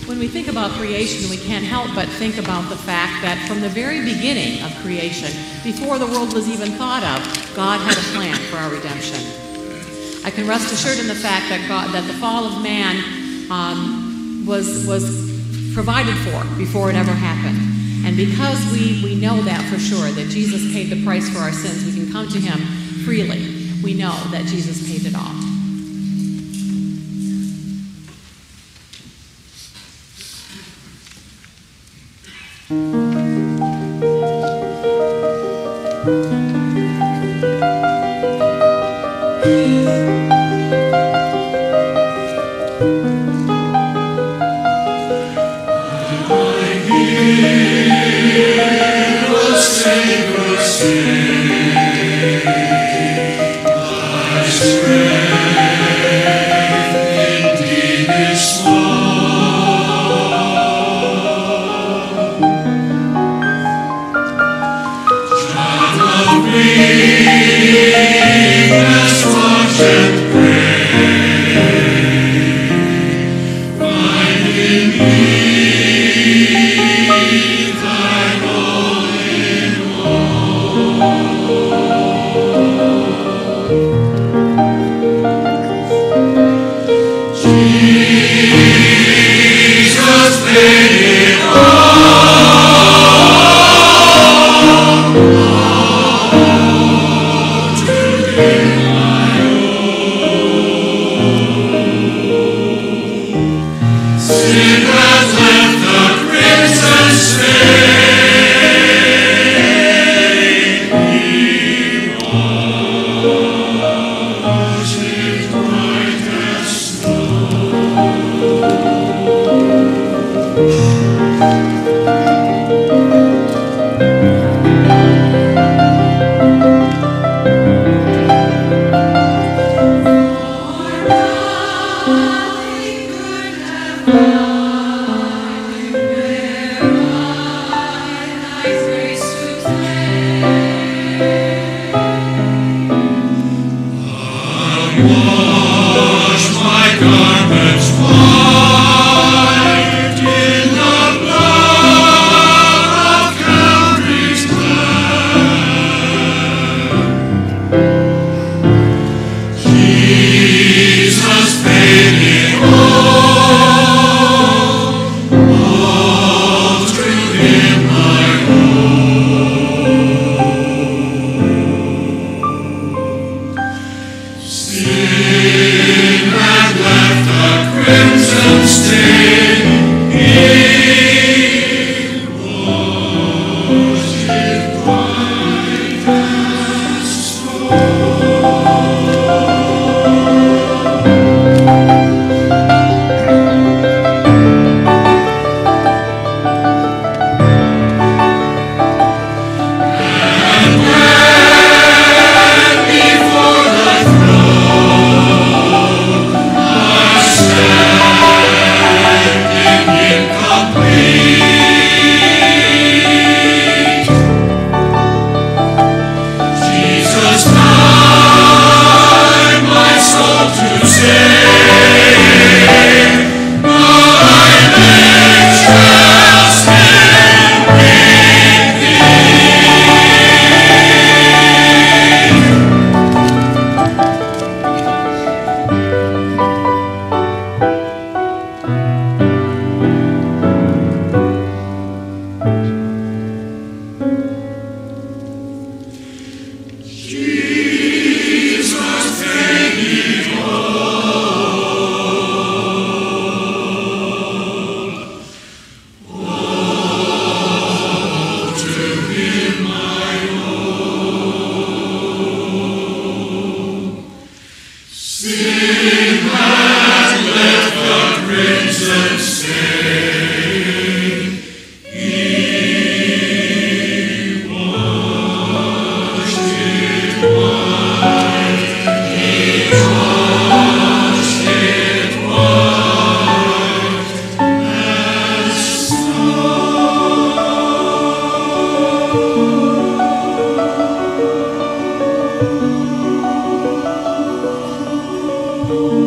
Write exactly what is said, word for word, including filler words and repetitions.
When we think about creation, we can't help but think about the fact that from the very beginning of creation, before the world was even thought of, God had a plan for our redemption. I can rest assured in the fact that God, that the fall of man um, was, was provided for before it ever happened. And because we, we know that for sure, that Jesus paid the price for our sins, we can come to him freely. We know that Jesus paid it all. you.